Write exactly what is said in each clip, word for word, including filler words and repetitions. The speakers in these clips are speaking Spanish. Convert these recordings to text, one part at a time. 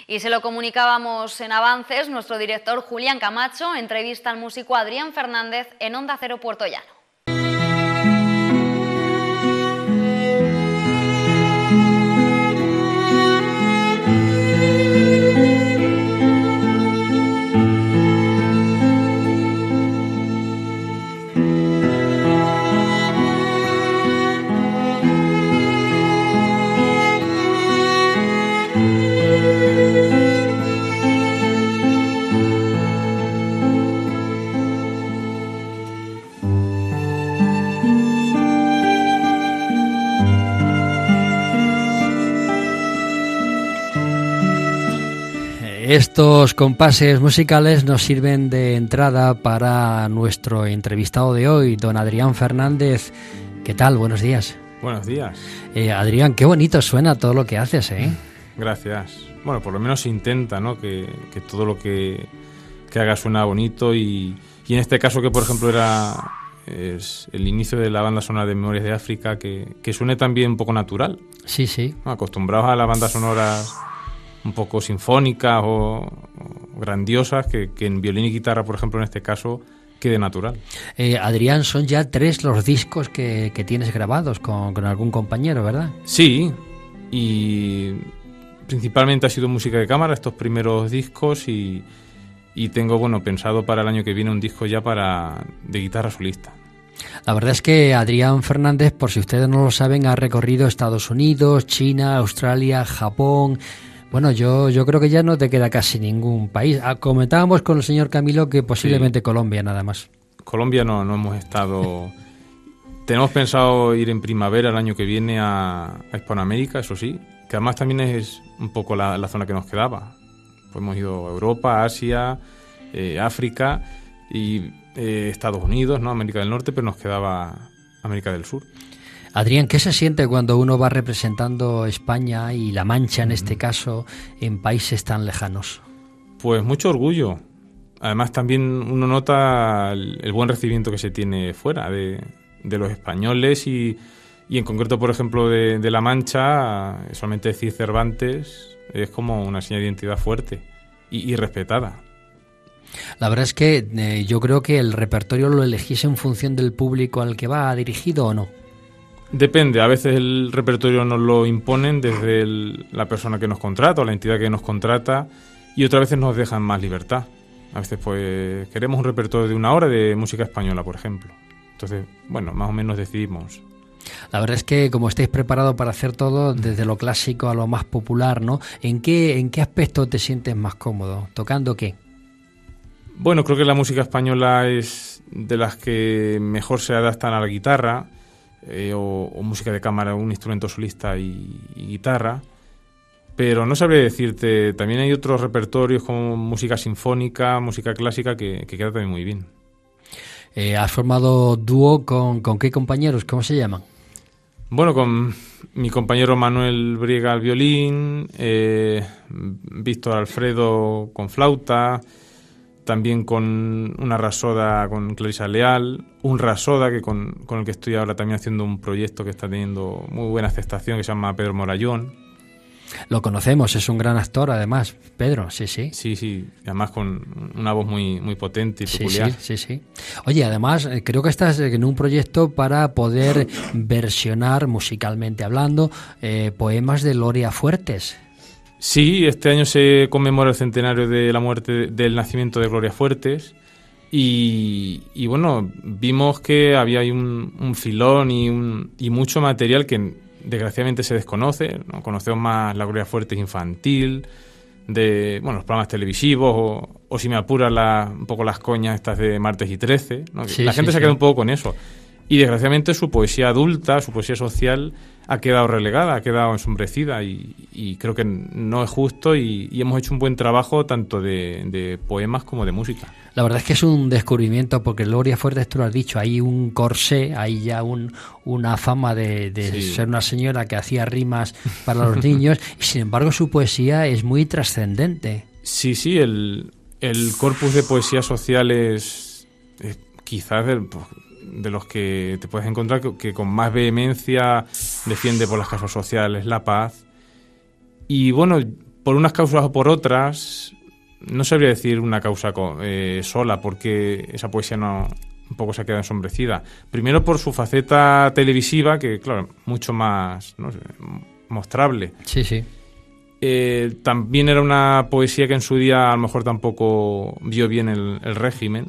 Y se lo comunicábamos en avances, nuestro director Julián Camacho entrevista al músico Adrián Fernández en Onda Cero Puerto Llano. Estos compases musicales nos sirven de entrada para nuestro entrevistado de hoy, don Adrián Fernández. ¿Qué tal? Buenos días. Buenos días. Eh, Adrián, qué bonito suena todo lo que haces, ¿eh? Gracias. Bueno, por lo menos se intenta, ¿no? Que, que todo lo que, que haga suena bonito y, y en este caso que, por ejemplo, era es el inicio de la banda sonora de Memorias de África, que, que suene también un poco natural. Sí, sí. Acostumbrados a las bandas sonoras un poco sinfónicas o, o grandiosas, que, que en violín y guitarra, por ejemplo, en este caso, quede natural. Eh, Adrián, son ya tres los discos que, que tienes grabados con, con algún compañero, ¿verdad? Sí, y principalmente ha sido música de cámara estos primeros discos y, y tengo, bueno, pensado para el año que viene un disco ya para de guitarra solista. La verdad es que Adrián Fernández, por si ustedes no lo saben, ha recorrido Estados Unidos, China, Australia, Japón. Bueno, yo, yo creo que ya no te queda casi ningún país. Ah, comentábamos con el señor Camilo que posiblemente sí. Colombia nada más. Colombia no, no hemos estado... Tenemos pensado ir en primavera el año que viene a, a Hispanoamérica, eso sí, que además también es un poco la, la zona que nos quedaba. Pues hemos ido a Europa, Asia, eh, África y eh, Estados Unidos, ¿no? América del Norte, pero nos quedaba América del Sur. Adrián, ¿qué se siente cuando uno va representando España y La Mancha, en este caso, en países tan lejanos? Pues mucho orgullo. Además, también uno nota el, el buen recibimiento que se tiene fuera de, de los españoles y, y en concreto, por ejemplo, de, de La Mancha, solamente decir Cervantes es como una señal de identidad fuerte y, y respetada. La verdad es que eh, yo creo que el repertorio lo elegís en función del público al que va dirigido, ¿o no? Depende, a veces el repertorio nos lo imponen desde el, la persona que nos contrata o la entidad que nos contrata y otras veces nos dejan más libertad. A veces pues queremos un repertorio de una hora de música española, por ejemplo. Entonces, bueno, más o menos decidimos. La verdad es que como estáis preparados para hacer todo, desde lo clásico a lo más popular, ¿no? ¿En qué, en qué aspecto te sientes más cómodo? ¿Tocando qué? Bueno, creo que la música española es de las que mejor se adaptan a la guitarra. Eh, o, o música de cámara, un instrumento solista y, y guitarra, pero no sabría decirte, también hay otros repertorios como música sinfónica, música clásica que, que queda también muy bien. Eh, ¿Has formado dúo con, con qué compañeros? ¿Cómo se llaman? Bueno, con mi compañero Manuel Briega al violín, eh, Víctor Alfredo con flauta, también con una rasoda con Clarisa Leal, un rasoda que con, con el que estoy ahora también haciendo un proyecto que está teniendo muy buena aceptación, que se llama Pedro Morayón. Lo conocemos, es un gran actor además, Pedro, sí, sí. Sí, sí, además con una voz muy, muy potente y peculiar. Sí, sí, sí, sí. Oye, además creo que estás en un proyecto para poder versionar, musicalmente hablando, eh, poemas de Gloria Fuertes. Sí, este año se conmemora el centenario de la muerte, del nacimiento de Gloria Fuertes y, y bueno, vimos que había ahí un, un filón y, un, y mucho material que desgraciadamente se desconoce, ¿no? Conocemos más la Gloria Fuertes infantil, de bueno los programas televisivos o, o si me apuras la, un poco las coñas estas de Martes y Trece, ¿no? Sí, la sí, gente sí. se queda un poco con eso. Y desgraciadamente su poesía adulta, su poesía social ha quedado relegada, ha quedado ensombrecida y, y creo que no es justo y, y hemos hecho un buen trabajo tanto de, de poemas como de música. La verdad es que es un descubrimiento porque Gloria Fuertes, tú lo has dicho, hay un corsé, hay ya un, una fama de, de sí. ser una señora que hacía rimas para los niños y sin embargo su poesía es muy trascendente. Sí, sí, el, el corpus de poesía social es, es quizás del... de los que te puedes encontrar que, que con más vehemencia defiende por las causas sociales la paz y bueno, por unas causas o por otras, no sabría decir una causa eh, sola, porque esa poesía no un poco se ha quedado ensombrecida. Primero por su faceta televisiva, que claro, mucho más, no sé, mostrable. Sí, sí. Eh, también era una poesía que en su día a lo mejor tampoco vio bien el, el régimen.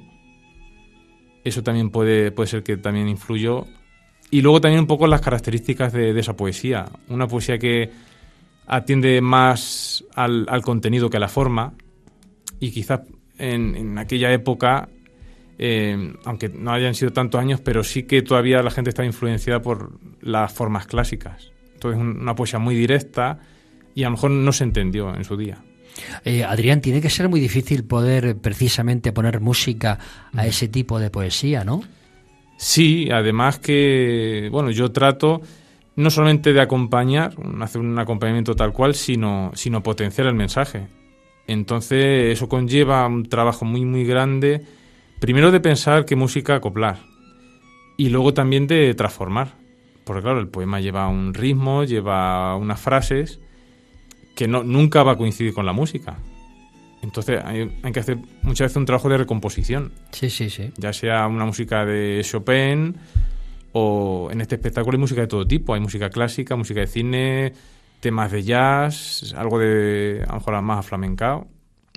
Eso también puede, puede ser que también influyó. Y luego también un poco las características de, de esa poesía. Una poesía que atiende más al, al contenido que a la forma. Y quizás en, en aquella época, eh, aunque no hayan sido tantos años, pero sí que todavía la gente estaba influenciada por las formas clásicas. Entonces una poesía muy directa y a lo mejor no se entendió en su día. Eh, Adrián, tiene que ser muy difícil poder precisamente poner música a ese tipo de poesía, ¿no? Sí, además que, bueno, yo trato no solamente de acompañar, hacer un acompañamiento tal cual, sino, sino potenciar el mensaje. Entonces eso conlleva un trabajo muy, muy grande, primero de pensar qué música acoplar y luego también de transformar. Porque claro, el poema lleva un ritmo, lleva unas frases que no, nunca va a coincidir con la música. Entonces hay, hay que hacer muchas veces un trabajo de recomposición. Sí, sí, sí. Ya sea una música de Chopin o en este espectáculo hay música de todo tipo. Hay música clásica, música de cine, temas de jazz, algo de a lo mejor más aflamencado.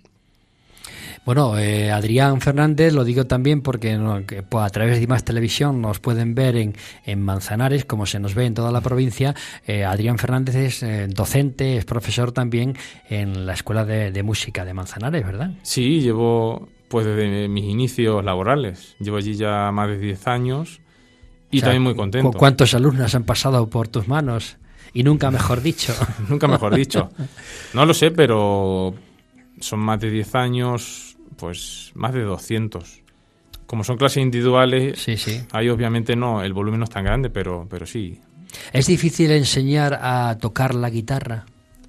Bueno, eh, Adrián Fernández, lo digo también porque no, que, pues, a través de Más Televisión nos pueden ver en, en Manzanares, como se nos ve en toda la provincia. Eh, Adrián Fernández es eh, docente, es profesor también en la Escuela de, de Música de Manzanares, ¿verdad? Sí, llevo pues desde mis inicios laborales. Llevo allí ya más de diez años y o sea, también muy contento. ¿Cuántos alumnos han pasado por tus manos? Y nunca mejor dicho. Nunca mejor dicho. No lo sé, pero son más de diez años... pues más de doscientos. Como son clases individuales, sí, sí. Ahí obviamente no, el volumen no es tan grande, pero, pero sí. ¿Es difícil enseñar a tocar la guitarra?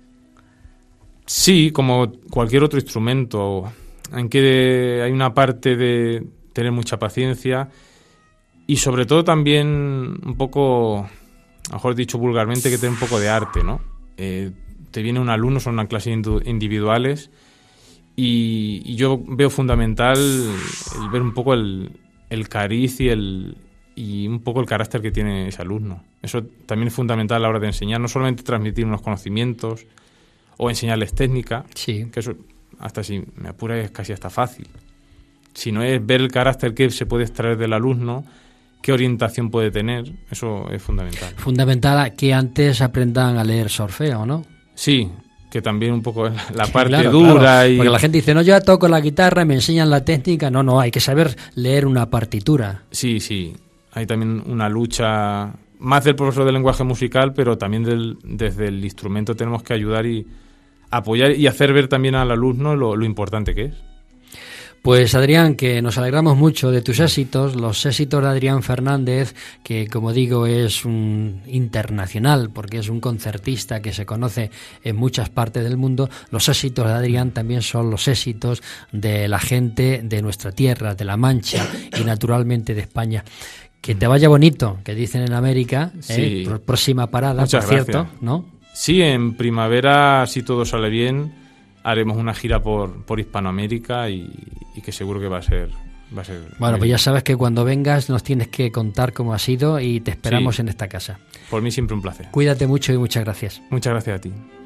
Sí, como cualquier otro instrumento. En que hay una parte de tener mucha paciencia y sobre todo también un poco, a lo mejor dicho vulgarmente, que tener un poco de arte, ¿no? Eh, te viene un alumno, son unas clases individuales. Y, y yo veo fundamental el ver un poco el, el cariz y, el, y un poco el carácter que tiene ese alumno. Eso también es fundamental a la hora de enseñar, no solamente transmitir unos conocimientos o enseñarles técnica, sí. Que eso hasta si me apura es casi hasta fácil, sino es ver el carácter que se puede extraer del alumno, qué orientación puede tener, eso es fundamental. Fundamental que antes aprendan a leer solfeo, ¿no? Sí, que también un poco la parte claro, dura. Claro, y porque la gente dice, no, yo toco la guitarra, me enseñan la técnica. No, no, hay que saber leer una partitura. Sí, sí, hay también una lucha, más del profesor de lenguaje musical, pero también del, desde el instrumento tenemos que ayudar y apoyar y hacer ver también al alumno lo, lo importante que es. Pues Adrián, que nos alegramos mucho de tus éxitos, los éxitos de Adrián Fernández, que como digo es un internacional, porque es un concertista que se conoce en muchas partes del mundo. Los éxitos de Adrián también son los éxitos de la gente de nuestra tierra, de La Mancha y naturalmente de España. Que te vaya bonito, que dicen en América, sí. ¿eh? Próxima parada, Muchas por cierto, gracias. ¿no? Sí, en primavera, si todo sale bien, haremos una gira por, por Hispanoamérica y, y que seguro que va a ser... Va a ser bueno, pues ya sabes que cuando vengas nos tienes que contar cómo ha sido y te esperamos sí. en esta casa. Por mí siempre un placer. Cuídate mucho y muchas gracias. Muchas gracias a ti.